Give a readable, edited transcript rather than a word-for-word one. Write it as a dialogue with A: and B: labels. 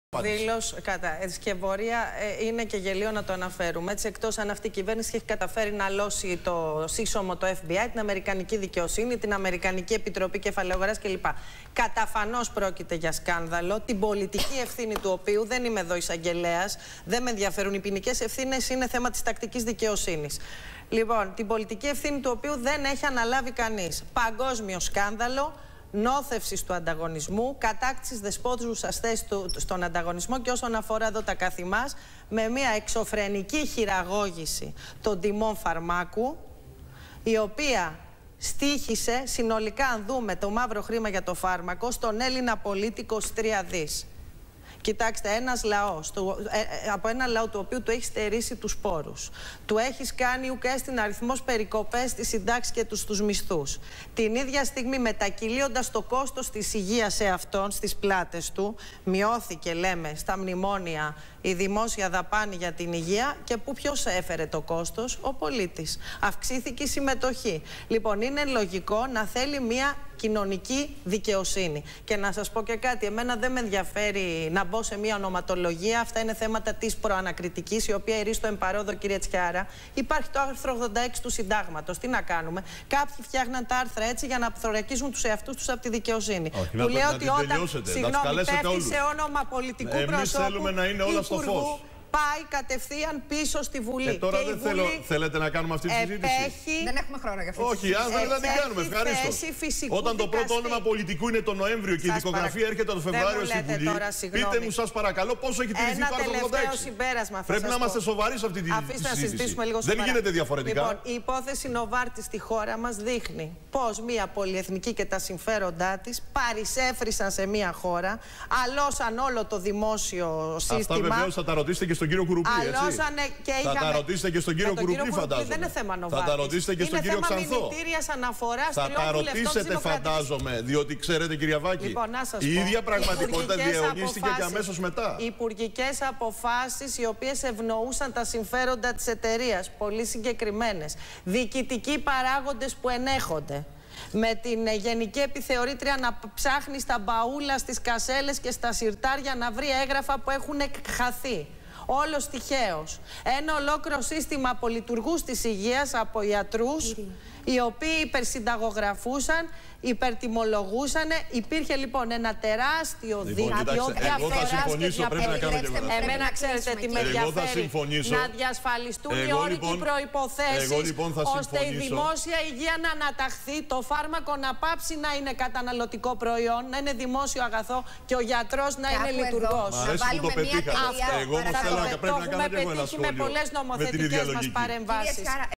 A: Σκευωρία είναι και γελίο να το αναφέρουμε. Έτσι, εκτός αν αυτή η κυβέρνηση έχει καταφέρει να λώσει το σύσσωμο το FBI, την Αμερικανική δικαιοσύνη, την Αμερικανική Επιτροπή Κεφαλαίου Αγοράς κλπ. Καταφανώς πρόκειται για σκάνδαλο, την πολιτική ευθύνη του οποίου δεν είμαι εδώ εισαγγελέας, δεν με ενδιαφέρουν οι ποινικές ευθύνες, είναι θέμα της τακτικής δικαιοσύνης. Λοιπόν, την πολιτική ευθύνη του οποίου δεν έχει αναλάβει κανείς. Παγκόσμιο σκάνδαλο. Νόθευσης του ανταγωνισμού, κατάκτησης δεσπόζουσας θέσης στον ανταγωνισμό και όσον αφορά εδώ τα καθημάς, με μια εξωφρενική χειραγώγηση των τιμών φαρμάκου, η οποία στοίχησε συνολικά, αν δούμε το μαύρο χρήμα για το φάρμακο, στον Έλληνα πολίτη 23 δις. Κοιτάξτε, ένας λαός, από ένα λαό του οποίου του έχει στερήσει τους πόρους, του έχεις κάνει ουκέστην αριθμός περικοπές στις συντάξεις και στους μισθούς. Την ίδια στιγμή, μετακυλίοντας το κόστος της υγείας σε αυτόν, στις πλάτες του, μειώθηκε, λέμε, στα μνημόνια η δημόσια δαπάνη για την υγεία και ποιος έφερε το κόστος? Ο πολίτης. Αυξήθηκε η συμμετοχή. Λοιπόν, είναι λογικό να θέλει μια κοινωνική δικαιοσύνη. Και να σας πω και κάτι, εμένα δεν με ενδιαφέρει να μπω σε μια ονοματολογία, αυτά είναι θέματα της προανακριτικής, η οποία ερίστο εμπαρόδο, κύριε Τσιάρα. Υπάρχει το άρθρο 86 του Συντάγματος. Τι να κάνουμε? Κάποιοι φτιάχναν τα άρθρα έτσι για να θωρακίζουν τους εαυτούς τους από τη δικαιοσύνη.
B: Όχι,
A: που λέει ότι όταν πέφτει σε όνομα πολιτικού προσώπου υπουργού, πάει κατευθείαν πίσω στη Βουλή.
B: Τώρα και δεν θέλετε να κάνουμε αυτή τη συζήτηση.
C: Δεν έχουμε χρόνο για αυτή τη
B: συζήτηση. Όχι, αν δεν την κάνουμε, ευχαριστώ. Όταν το πρώτο όνομα πολιτικού είναι το Νοέμβριο και η δικογραφία έρχεται το Φεβρουάριο στη Βουλή, πείτε μου, σας παρακαλώ, πώς έχει τηρηθεί το άρθρο 86. Πρέπει να είμαστε σοβαροί σε αυτή τη συζήτηση. Δεν γίνεται διαφορετικά.
A: Λοιπόν, η υπόθεση Νοβάρτη στη χώρα μας δείχνει πώς μια πολυεθνική και τα συμφέροντά της παρισέφρισαν σε μια χώρα, αλώσαν όλο το δημόσιο σύστημα.
B: Αυτά βεβαίως θα τα ρωτήσετε και στον κύριο Κουρουπλή, έτσι. Θα τα ρωτήσετε και στον κύριο Κουρουπλή, φαντάζομαι.
A: Δεν είναι θέμα Νοβάρτης.
B: Θα τα ρωτήσετε και στον κύριο Ξανθό. Θα τα ρωτήσετε, φαντάζομαι, διότι ξέρετε, κυρία Βάκη,
A: λοιπόν,
B: η ίδια πραγματικότητα διαιωνίστηκε και αμέσως μετά.
A: Υπουργικές αποφάσεις οι οποίες ευνοούσαν τα συμφέροντα της εταιρείας, πολύ συγκεκριμένες. Διοικητικοί παράγοντες που ενέχονται. Με την Γενική Επιθεωρήτρια να ψάχνει στα μπαούλα, στις κασέλες και στα συρτάρια να βρει έγγραφα που έχουν χαθεί. Όλος τυχαίος. Ένα ολόκληρο σύστημα απολειτουργούς της υγείας από ιατρούς, οι οποίοι υπερσυνταγογραφούσαν, υπερτιμολογούσαν. Υπήρχε λοιπόν ένα τεράστιο δίκτυο.
B: Εγώ θα συμφωνήσω, πρέπει να κάνω και εγώ.
A: Εμένα ξέρετε τι με ενδιαφέρει? Να διασφαλιστούν οι όροι και οι προϋποθέσεις, ώστε η δημόσια υγεία να αναταχθεί, το φάρμακο να πάψει να είναι καταναλωτικό προϊόν, να είναι δημόσιο αγαθό και ο γιατρός να είναι λειτουργός.
B: Μ' αρέσει που το πετύχατε. Εγώ όμως θέλω να κάνω και εγώ ένα σχόλιο
A: με πολλές νομοθετικές μας παρεμβάσεις.